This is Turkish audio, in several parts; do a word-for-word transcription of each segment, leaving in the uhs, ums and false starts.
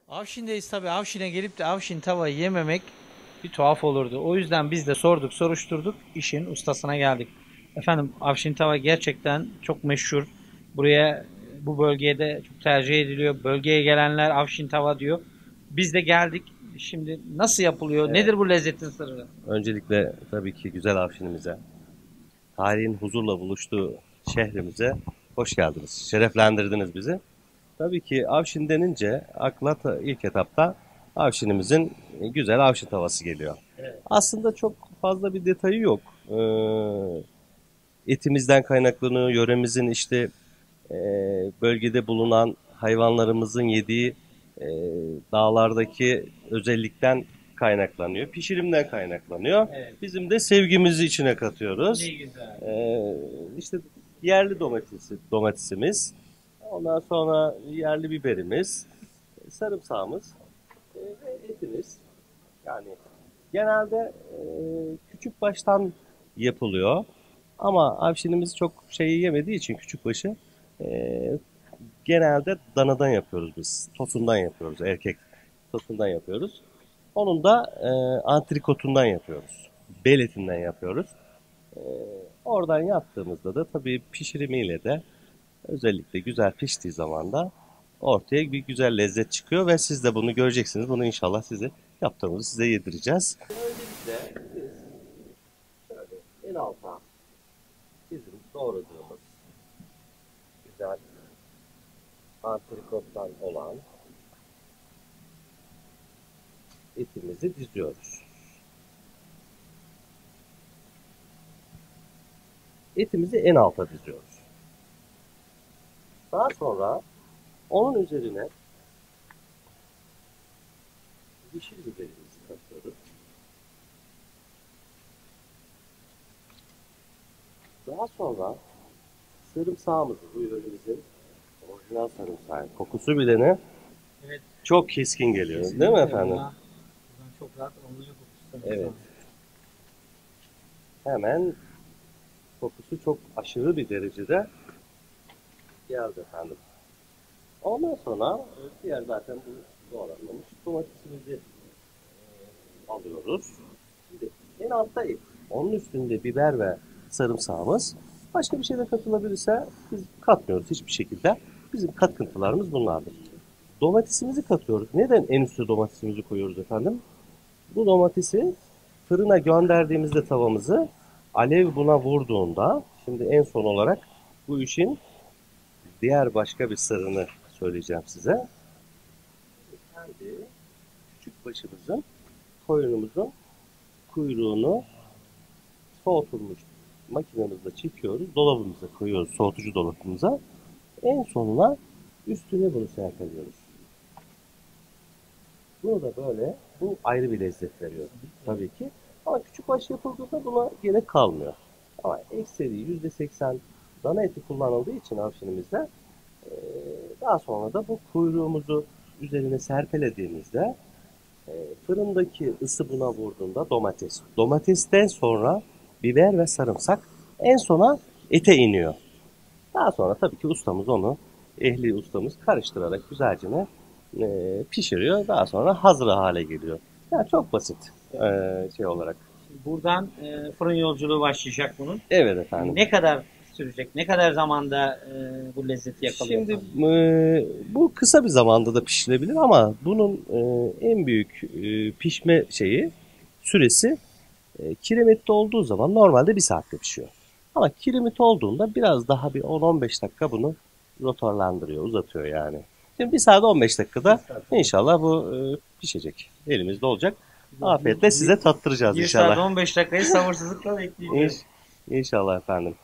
Avşin'deyiz tabii. Avşin'e gelip de Avşin tavayı yememek bir tuhaf olurdu. O yüzden biz de sorduk, soruşturduk, işin ustasına geldik. Efendim Avşin tava gerçekten çok meşhur. Buraya, bu bölgeye de çok tercih ediliyor. Bölgeye gelenler Avşin tava diyor. Biz de geldik. Şimdi nasıl yapılıyor? Evet. Nedir bu lezzetin sırrı? Öncelikle tabii ki güzel Afşinimize, tarihin huzurla buluştuğu şehrimize hoş geldiniz. Şereflendirdiniz bizi. Tabii ki Avşin denince akla ta- ilk etapta Avşinimizin güzel Avşin tavası geliyor. Evet. Aslında çok fazla bir detayı yok. Ee, etimizden kaynaklanıyor, yöremizin işte e, bölgede bulunan hayvanlarımızın yediği e, dağlardaki özellikten kaynaklanıyor. Pişirimden kaynaklanıyor. Evet. Bizim de sevgimizi içine katıyoruz. Ne güzel. E, işte yerli domatesi, domatesimiz, ondan sonra yerli biberimiz, sarımsağımız e, ve etimiz. Yani genelde e, küçük baştan yapılıyor. Ama avşinimiz çok şey yemediği için küçük başı e, genelde danadan yapıyoruz biz. Tosundan yapıyoruz. Erkek tosundan yapıyoruz. Onun da e, antrikotundan yapıyoruz. Bel etinden yapıyoruz. E, oradan yaptığımızda da tabii pişirimiyle de özellikle güzel piştiği zaman da ortaya bir güzel lezzet çıkıyor ve siz de bunu göreceksiniz. Bunu inşallah size yaptığımızı size yedireceğiz. Öncelikle biz şöyle en alta bizim doğradığımız güzel antrikottan olan etimizi diziyoruz. Etimizi en alta diziyoruz. Daha sonra onun üzerine yeşil biberimizi katıyoruz. Daha sonra sarımsağımızı, bu yöremizin orijinal sarımsağı, kokusu bile ne? Evet. Çok keskin geliyor, değil mi Kesinlikle efendim? buradan, buradan çok rahat alınacak kokusu. Evet. Hemen kokusu çok aşırı bir derecede geldi efendim. Ondan sonra e, diğer zaten bu doğranmamış domatesimizi e, alıyoruz. Şimdi en altta et. Onun üstünde biber ve sarımsağımız. Başka bir şey de katılabilirse biz katmıyoruz hiçbir şekilde. Bizim katkıntılarımız bunlardır. Domatesimizi katıyoruz. Neden en üstte domatesimizi koyuyoruz efendim? Bu domatesi fırına gönderdiğimizde tavamızı alev buna vurduğunda, şimdi en son olarak bu işin diğer başka bir sırrını söyleyeceğim size. Kendi küçük başımızın, koyunumuzun kuyruğunu soğutulmuş makinemizle çekiyoruz. Dolabımıza koyuyoruz, soğutucu dolabımıza. En sonuna üstüne bunu serpeliyoruz. Bunu da böyle, bu ayrı bir lezzet veriyor tabii ki. Ama küçük baş yapıldığında buna gerek kalmıyor. Ama ekseri yüzde seksen dana eti kullanıldığı için avşinimizde e, daha sonra da bu kuyruğumuzu üzerine serpelediğimizde e, fırındaki ısı buna vurduğunda domates. Domatesten sonra biber ve sarımsak en sona ete iniyor. Daha sonra tabii ki ustamız onu, ehli ustamız karıştırarak güzelce e, pişiriyor. Daha sonra hazır hale geliyor. Yani çok basit e, şey olarak. Buradan e, fırın yolculuğu başlayacak bunun. Evet efendim. Ne kadar sürecek? Ne kadar zamanda e, bu lezzeti yakalıyor Şimdi efendim? e, bu kısa bir zamanda da pişirebilir ama bunun e, en büyük e, pişme şeyi süresi e, kiremitte olduğu zaman normalde bir saatte pişiyor. Ama kiremit olduğunda biraz daha bir on on beş dakika bunu rotorlandırıyor, uzatıyor yani. Şimdi bir saat on beş dakikada inşallah bu e, pişecek. Elimizde olacak. Afiyetle size tattıracağız bir saat inşallah. on beş dakikayı sabırsızlıkla İnş, bekleyeceğiz. inşallah efendim.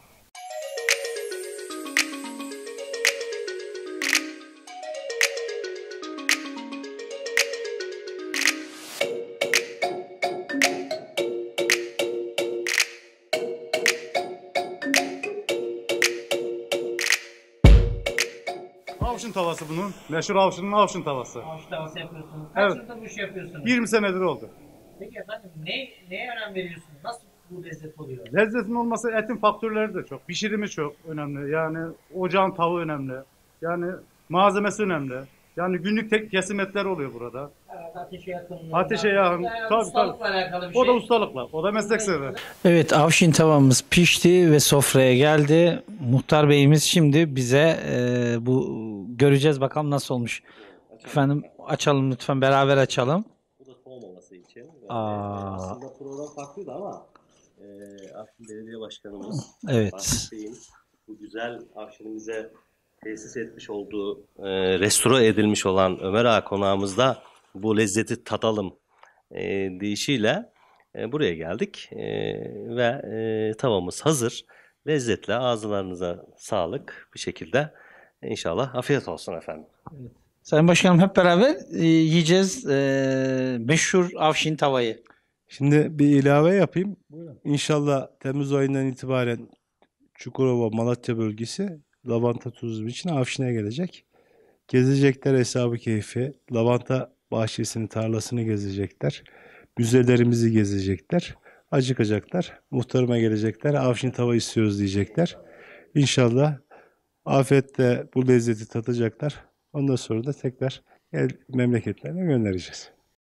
Avşin tavası bunun. Meşhur Avşin'in Avşin tavası. Avuç tavası yapıyorsunuz. Kaç Evet. yıldır bu işi yapıyorsunuz? yirmi senedir oldu. Peki efendim ne, neye önem veriyorsunuz? Nasıl bu lezzet oluyor? Lezzetin olması etin faktörleri de çok. Pişirimi çok önemli. Yani ocağın tavuğu önemli. Yani malzemesi önemli. Yani günlük tek kesim etler oluyor burada. Evet, ateşe yakın. Ateşe yakın. Tabii, ustalıkla tabii. alakalı bir O da şey. ustalıkla, o da meslek sever. Evet, avşin tavamız pişti ve sofraya geldi. Muhtar Beyimiz şimdi bize e, bu göreceğiz bakalım nasıl olmuş. Efendim açalım lütfen, beraber açalım. Bu da soğumaması için. Yani Aa. aslında program farklıydı ama e, Afşin Belediye Başkanımız Evet. Fatih Bey'in bu güzel Afşin'imize tesis etmiş olduğu, e, restore edilmiş olan Ömer Ağa konağımızda bu lezzeti tadalım e, deyişiyle e, buraya geldik e, ve e, tavamız hazır. Lezzetle ağızlarınıza sağlık bir şekilde. İnşallah afiyet olsun efendim. Sayın Başkanım, hep beraber e, yiyeceğiz e, meşhur avşin tavayı. Şimdi bir ilave yapayım. İnşallah Temmuz ayından itibaren Çukurova, Malatya bölgesi lavanta turizmi için Afşin'e gelecek. Gezecekler hesabı keyfi. Lavanta bahçesini, tarlasını gezecekler. Müzelerimizi gezecekler. Acıkacaklar. Muhtarıma gelecekler. Afşin tava istiyoruz diyecekler. İnşallah afiyetle bu lezzeti tatacaklar. Ondan sonra da tekrar el memleketlerine göndereceğiz.